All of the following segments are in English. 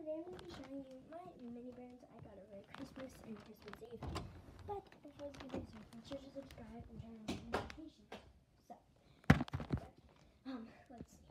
today I'm going to be showing you my mini brands I got over Christmas and Christmas Eve. But before this video starts, make sure to subscribe and turn on notifications. So, let's see.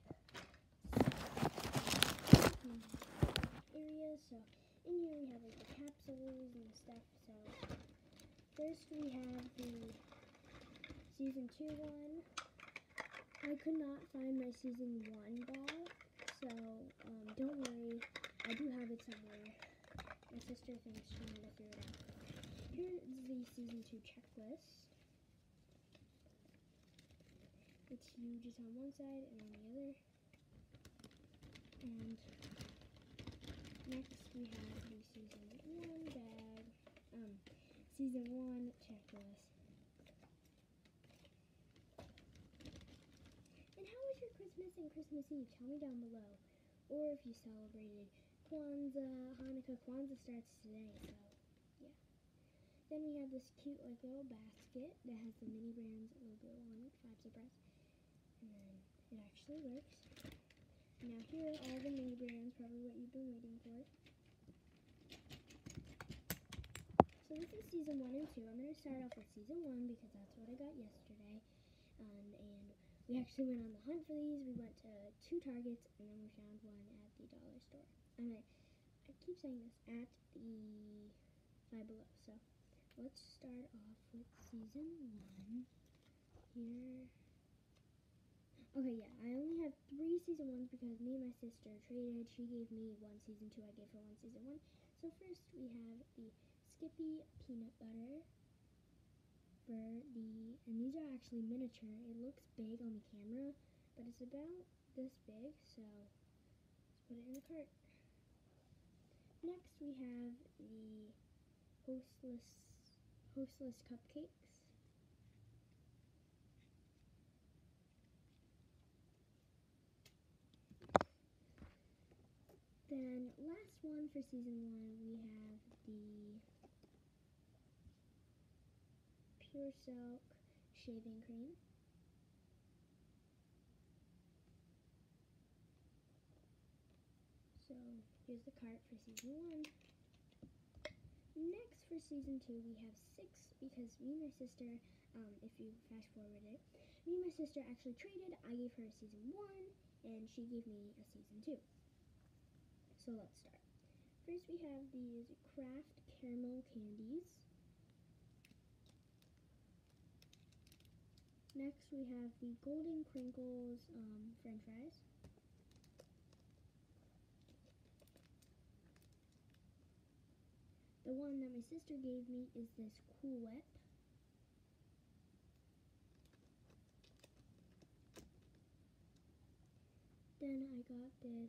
Area. So, in here we have like the capsules and stuff. So, first we have the season 2 one. I could not find my season 1 ball, so don't worry, I do have it somewhere. My sister thinks she might have figured it out. Here is the season 2 checklist. It's huge, it's on one side and on the other. And next we have the season 1 bag, season 1 checklist. Christmas and Christmas Eve, tell me down below. Or if you celebrated Kwanzaa, Hanukkah. Kwanzaa starts today, so yeah. Then we have this cute like little basket that has the mini brands logo on it, 5 surprise. And then it actually works. Now here are all the mini brands, probably what you've been waiting for. So this is season 1 and 2. I'm going to start off with season 1 because that's what I got yesterday. And we actually went on the hunt for these. We went to 2 Targets, and then we found one at the dollar store. I keep saying this, at the Five Below. So, let's start off with season 1 here. Okay, yeah, I only have 3 season 1s because me and my sister traded. She gave me 1 season 2, I gave her 1 season 1. So first we have the Skippy Peanut Butter. And these are actually miniature. It looks big on the camera, but it's about this big, so let's put it in the cart. Next we have the Hostless Cupcakes. Then last one for season 1, we have the Pure Silk Shaving Cream. So here's the cart for season 1. Next for season 2 we have 6 because me and my sister, if you fast forward it, me and my sister actually traded. I gave her a season 1 and she gave me a season 2. So let's start. First we have these Kraft Caramel Candies. Next we have the Golden Crinkles French fries. The one that my sister gave me is this Cool Whip. Then I got this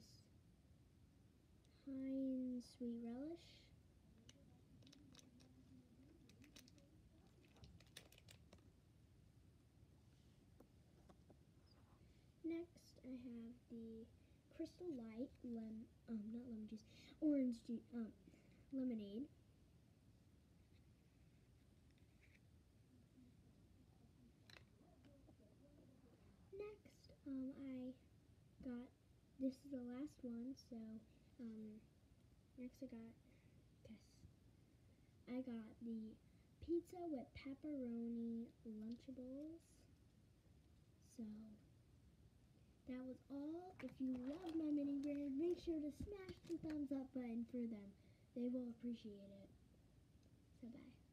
Heinz Sweet Relish. Next, I have the Crystal Light orange juice, lemonade. Next, I got, this is the last one, so, next I got the pizza with pepperoni Lunchables. So, that was all. If you love my mini brand, make sure to smash the thumbs up button for them. They will appreciate it. So bye.